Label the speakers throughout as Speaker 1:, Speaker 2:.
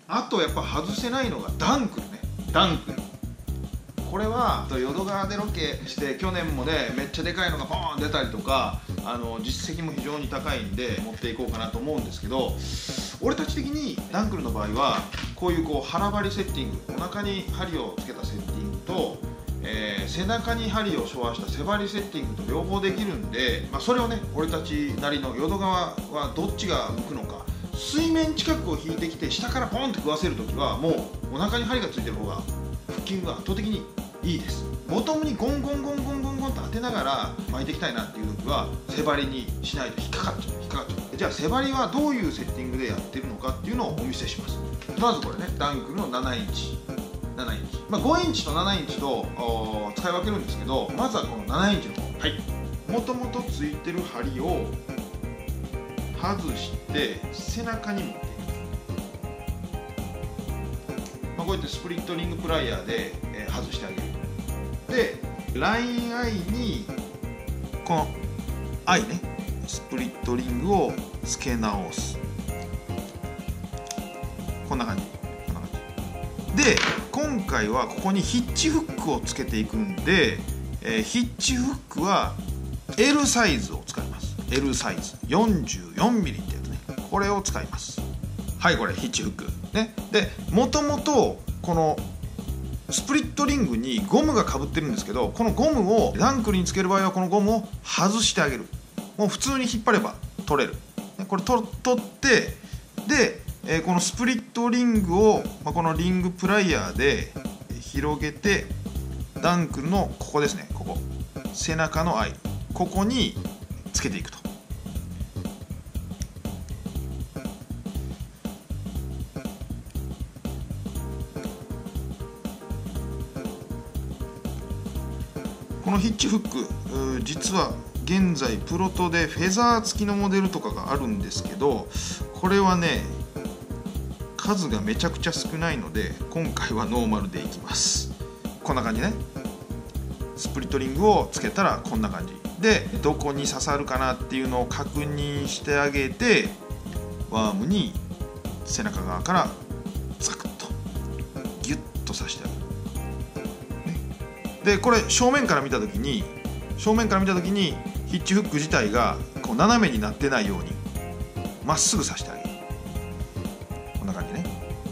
Speaker 1: あとやっぱ外せないのがダンクルね。ダンクル、これは淀川でロケして去年もねめっちゃでかいのがポーン出たりとか、実績も非常に高いんで持っていこうかなと思うんですけど、俺たち的にダンクルの場合はこういう腹張りセッティング、お腹に針をつけたセッティングと、背中に針を昇和した背張りセッティングと両方できるんで、それをね俺たちなりの淀川はどっちが向くのか、水面近くを引いてきて下からポンって食わせるときはもうお腹に針がついてる方が腹筋が圧倒的にいいです。ボトムにゴンゴンゴンゴンゴンゴンと当てながら巻いていきたいなっていう時は背張りにしないと引っかかっちゃう。じゃあ背張りはどういうセッティングでやってるのかっていうのをお見せします。まずこれね、ダンクルの7インチ、5インチと7インチと使い分けるんですけど、まずはこの7インチの方、もともとついてる針を外して背中に持っていく。こうやってスプリットリングプライヤーで外してあげる。でラインアイにこのアイね、スプリットリングをつけ直す。こんな感じで、今回はここにヒッチフックをつけていくんで、ヒッチフックは L サイズを使います。 L サイズ 44mm ってやつね、これを使います。これヒッチフックね。でもともとこのスプリットリングにゴムがかぶってるんですけど、このゴムをダンクルにつける場合はこのゴムを外してあげる。もう普通に引っ張れば取れる。これ取ってで、このスプリットリングを、このリングプライヤーで広げて、ダンクルのここですね、ここ背中のアイ、ここにつけていくと。このヒッチフック、実は現在プロトでフェザー付きのモデルとかがあるんですけど、これはね数がめちゃくちゃ少ないので今回はノーマルでいきます。こんな感じね。スプリットリングをつけたらこんな感じで、どこに刺さるかなっていうのを確認してあげて、ワームに背中側からザクッとギュッと刺してあげる。でこれ正面から見た時にヒッチフック自体がこう斜めになってないようにまっすぐ刺してあげる。こんな感じね。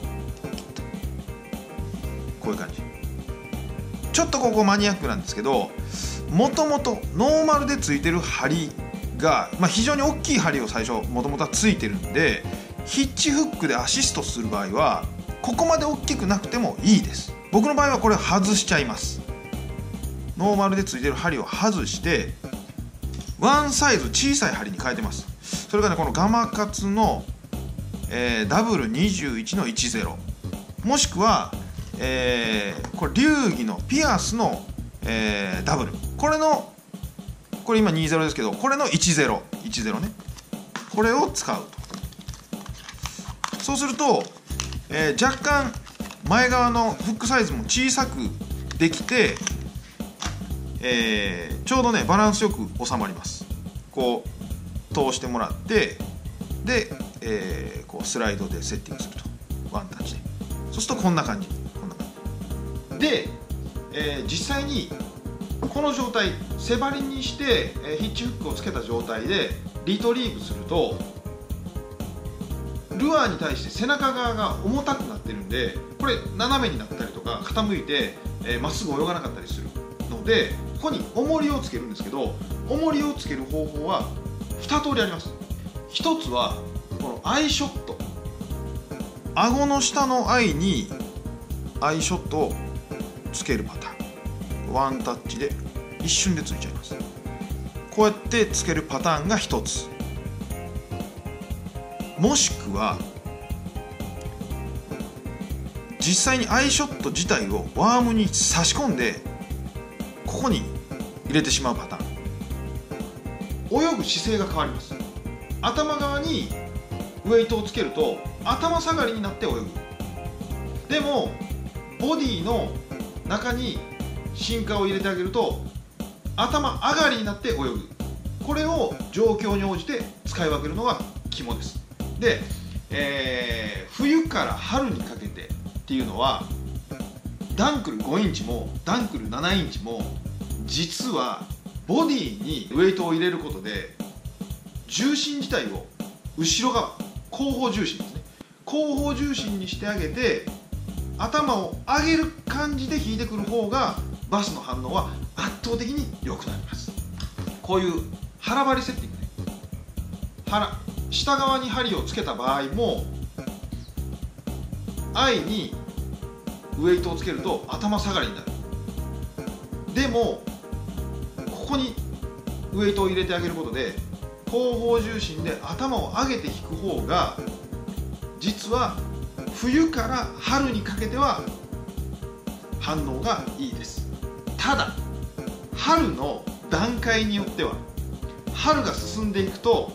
Speaker 1: こういう感じ。ちょっとここマニアックなんですけど、もともとノーマルでついてる針が、非常に大きい針を最初もともとはついてるんで、ヒッチフックでアシストする場合はここまで大きくなくてもいいです。僕の場合はこれ外しちゃいます。ノーマルでついてる針を外してワンサイズ小さい針に変えてます。それがね、このガマカツの、W21 の10、もしくは、これ流儀のピアスの、ダブル、これ今20ですけど、これの10ね、これを使うと。そうすると、若干前側のフックサイズも小さくできて、ちょうどねバランスよく収まります。こう通してもらってで、こうスライドでセッティングすると、ワンタッチで。そうするとこんな感じで、実際にこの状態背張りにして、ヒッチフックをつけた状態でリトリーブすると、ルアーに対して背中側が重たくなってるんで、これ斜めになったりとか傾いてまっすぐ泳がなかったりするので、ここに重りをつけるんですけど、重りをつける方法は2通りあります。1つはこのアイショット、顎の下のアイにアイショットをつけるパターン、ワンタッチで一瞬でついちゃいます。こうやってつけるパターンが1つ。もしくは実際にアイショット自体をワームに差し込んでここに入れてしまうパターン。泳ぐ姿勢が変わります。頭側にウェイトをつけると頭下がりになって泳ぐ。でもボディの中にシンカーを入れてあげると頭上がりになって泳ぐ。これを状況に応じて使い分けるのが肝です。で、 冬から春にかけてっていうのはダンクル5インチもダンクル7インチも実はボディにウェイトを入れることで重心自体を後ろ側後方重心ですね、後方重心にしてあげて頭を上げる感じで引いてくる方がバスの反応は圧倒的に良くなります。こういう腹張りセッティングね、下側に針をつけた場合も愛にウェイトをつけると頭下がりになる。でもここにウェイトを入れてあげることで後方重心で頭を上げて引く方が実は冬から春にかけては反応がいいです。ただ春の段階によっては春が進んでいくと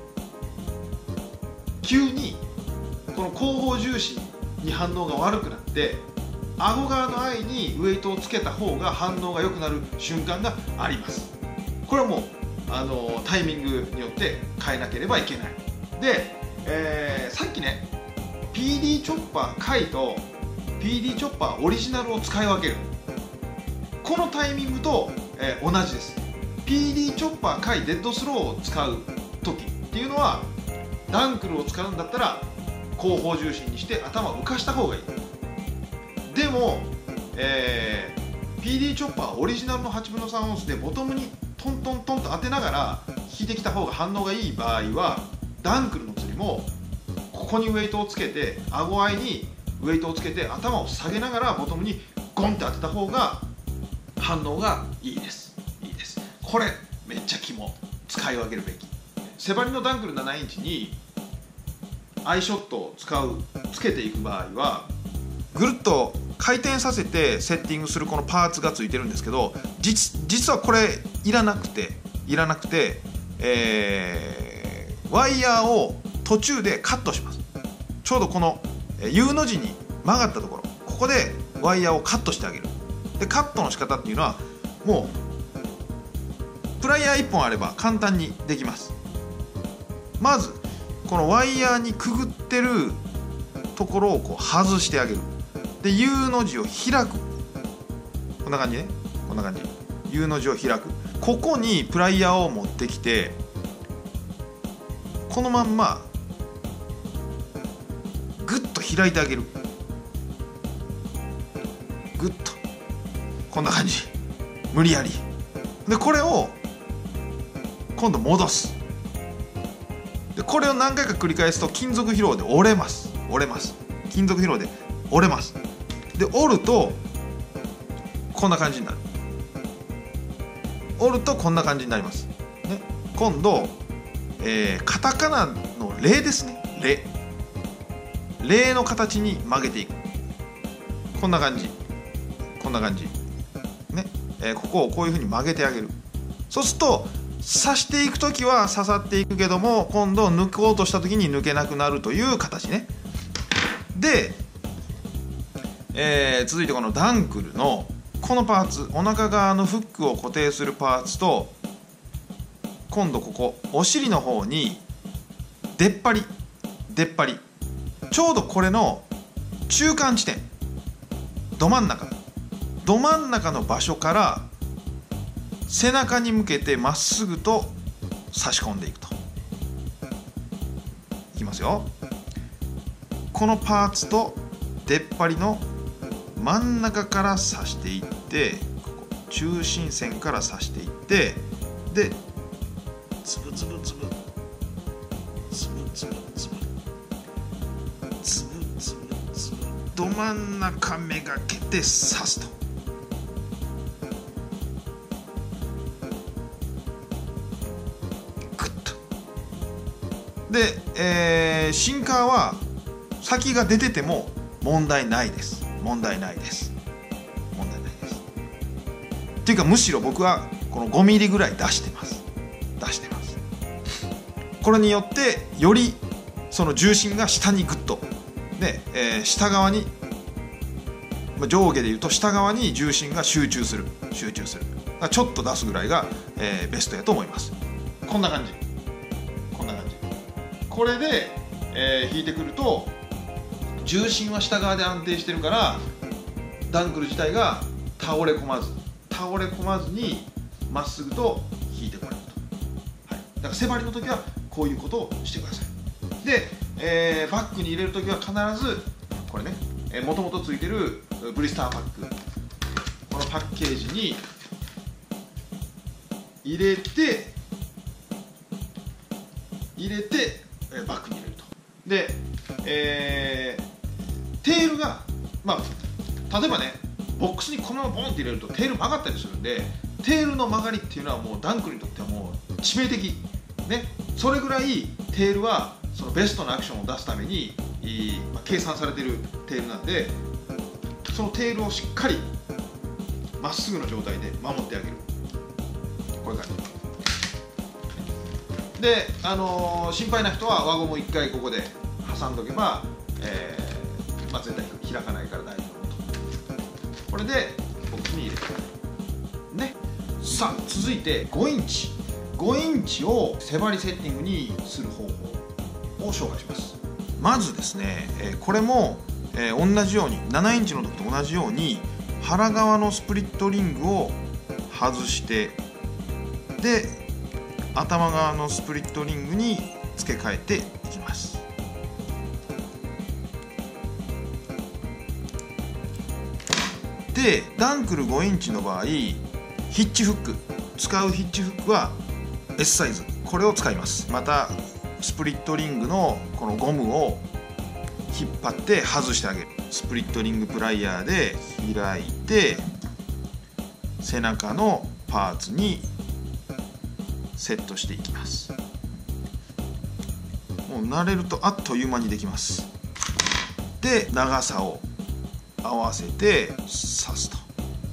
Speaker 1: 急にこの後方重心に反応が悪くなって顎側の愛にウェイトをつけた方が反応が良くなる瞬間があります。これはもうタイミングによって変えなければいけない。で、さっきね PD チョッパー回と PD チョッパーオリジナルを使い分けるこのタイミングと、同じです。 PD チョッパー回デッドスローを使う時っていうのはダンクルを使うんだったら後方重心にして頭を浮かした方がいい。でも、PD チョッパーオリジナルの8分の3オンスでボトムにトントントンと当てながら引いてきた方が反応がいい場合はダンクルの釣りもここにウェイトをつけて顎合いにウェイトをつけて頭を下げながらボトムにゴンって当てた方が反応がいいです。いいです。これめっちゃ肝、使い分けるべき。セバリのダンクル7インチにアイショットをつけていく場合はぐるっと回転させてセッティングするこのパーツがついてるんですけど実はこれいらなくてワイヤーを途中でカットします。ちょうどこの U の字に曲がったところここでワイヤーをカットしてあげる。でカットの仕方っていうのはもうプライヤー1本あれば簡単にできます。まずこのワイヤーにくぐってるところをこう外してあげる。で U の字を開く。こんな感じね、こんな感じ U の字を開く。ここにプライヤーを持ってきてこのまんまグッと開いてあげる。グッとこんな感じ、無理やり。でこれを今度戻す。でこれを何回か繰り返すと金属疲労で折れます。金属疲労で折れます。で折るとこんな感じになる。折るとこんな感じになります、ね、今度、カタカナのレですね。レの形に曲げていく。こんな感じね、ここをこういうふうに曲げてあげる。そうすると刺していく時は刺さっていくけども今度抜こうとした時に抜けなくなるという形ね。で、続いてこのダンクルのこのパーツ、お腹側のフックを固定するパーツと今度ここお尻の方に出っ張りちょうどこれの中間地点、ど真ん中の場所から背中に向けてまっすぐと差し込んでいくと。いきますよ。このパーツと出っ張りの真ん中から刺していって、ここ中心線から刺していって、でつぶど真ん中めがけて刺すと。グッと。で、シンカーは先が出てても問題ないです。っていうかむしろ僕はこの5ミリぐらい出してます。これによってよりその重心が下にグッとで、下側に上下でいうと下側に重心が集中する。ちょっと出すぐらいが、ベストやと思います。こんな感じ。これで引いてくると重心は下側で安定してるからダンクル自体が倒れ込まずにまっすぐと引いてこれると、はい、だから背張りの時はこういうことをしてください。で、バッグに入れる時は必ずこれね、もともとついてるブリスターパック、このパッケージに入れてバッグに入れると。で、テールが、例えばねボックスにこのままボンって入れるとテール曲がったりするんで、テールの曲がりっていうのはもうダンクルにとってはもう致命的ね。それぐらいテールはそのベストなアクションを出すために計算されているテールなんで、そのテールをしっかりまっすぐの状態で守ってあげる、こういう感じで、心配な人は輪ゴムを1回ここで挟んどけば、絶対開かないから大丈夫と。これでボックスに入れてね。さあ続いて5インチを背張りセッティングにする方法を紹介します。まずですね、これも、同じように7インチの時と同じように腹側のスプリットリングを外して、で頭側のスプリットリングに付け替えていきます。でダンクル5インチの場合、ヒッチフック使うヒッチフックは S サイズ、これを使います。またスプリットリングのこのゴムを引っ張って外してあげる。スプリットリングプライヤーで開いて背中のパーツにセットしていきます。もう慣れるとあっという間にできます。で長さを合わせて刺すと、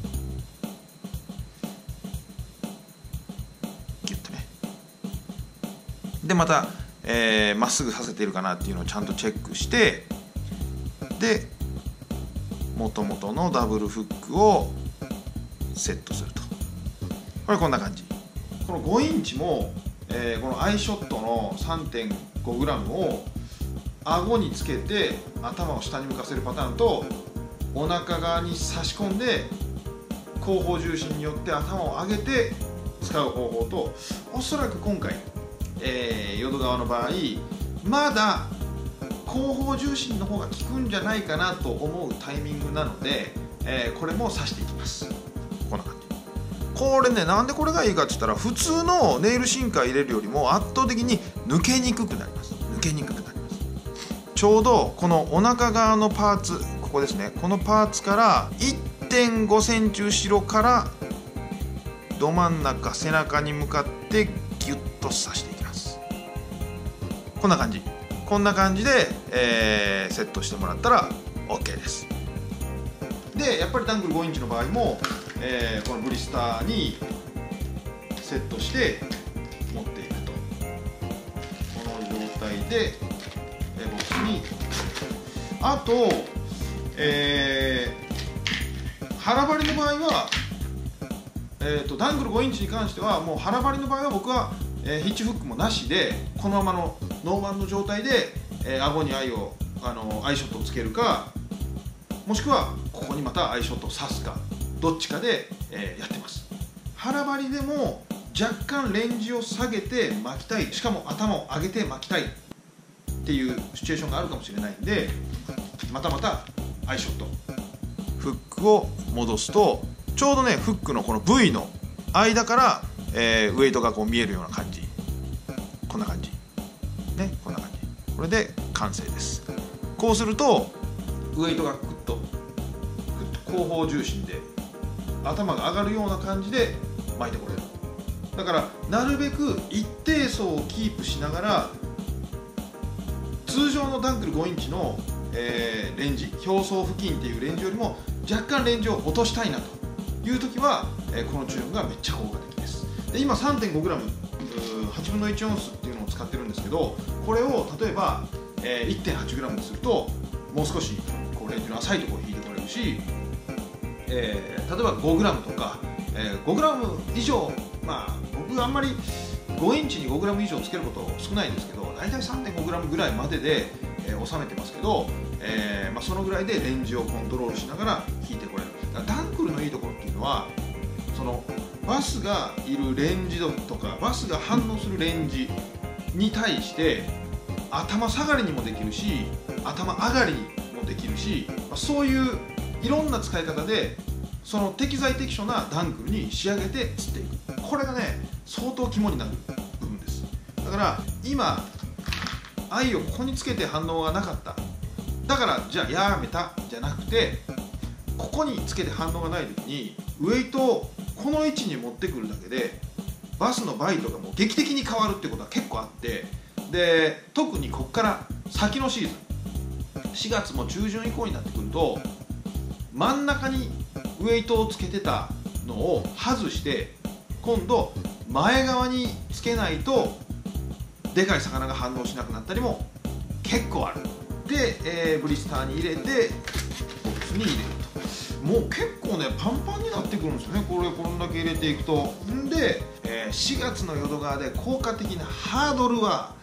Speaker 1: ギュッとね。でまたまっすぐさせているかなっていうのをちゃんとチェックして、で元々のダブルフックをセットすると。これこんな感じ。この5インチも、このアイショットの 3.5g を顎につけて頭を下に向かせるパターンと、お腹側に差し込んで後方重心によって頭を上げて使う方法と、おそらく今回淀川の場合まだ後方重心の方が効くんじゃないかなと思うタイミングなので、これも刺していきます。こんな感じ。これね、なんでこれがいいかって言ったら、普通のネイルシンカー入れるよりも圧倒的に抜けにくくなります。ちょうどこのお腹側のパーツ、ここですね、このパーツから 1.5 センチ後ろからど真ん中背中に向かってギュッと刺していきます。こんな感じで、セットしてもらったら OK です。でやっぱりダンクル5インチの場合も、このブリスターにセットして持っていくと、この状態でボックスに、あと、腹張りの場合は、ダンクル5インチに関してはもう腹張りの場合は僕は、ヒッチフックもなしでこのままのノーマンの状態で、顎にアイショットをつけるか、もしくはここにまたアイショットを刺すか、どっちかで、やってます。腹張りでも若干レンジを下げて巻きたい、しかも頭を上げて巻きたいっていうシチュエーションがあるかもしれないんで、またアイショットフックを戻すと、ちょうどねフックのこの V の間から、ウェイトがこう見えるような感じ、こんな感じね、こんな感じ。これで完成です。こうするとウェイトがグッと後方重心で頭が上がるような感じで巻いてこれる。だからなるべく一定層をキープしながら、通常のダンクル5インチの、レンジ、表層付近っていうレンジよりも若干レンジを落としたいなという時は、このチューンがめっちゃ効果的です。で今 3.5g、8分の1オンスっていうのを使ってるんですけど、これを例えば、1.8g にするともう少しこうレンジの浅いところを引いてこれるし、例えば 5g とか、5g 以上、僕あんまり5インチに 5g 以上つけること少ないんですけど、 大体 3.5g ぐらいまでで、収めてますけど、そのぐらいでレンジをコントロールしながら引いてこれる。だからダンクルのいいところっていうのは、そのバスがいるレンジとかバスが反応するレンジに対して頭下がりにもできるし頭上がりにもできるし、そういういろんな使い方でその適材適所なダンクルに仕上げて釣っていく。これがね相当肝になる部分です。だから今愛をここにつけて反応がなかった、だからじゃあやめたじゃなくて、ここにつけて反応がない時にウエイトをこの位置に持ってくるだけでバスのバイトがもう劇的に変わるってことは結構あって、で特にここから先のシーズン4月も中旬以降になってくると、真ん中にウエイトをつけてたのを外して今度前側につけないとでかい魚が反応しなくなったりも結構ある。で、ブリスターに入れてボックスに入れると、もう結構ねパンパンになってくるんですよね、こんだけ入れていくと。んで、4月の淀川で効果的なハードルは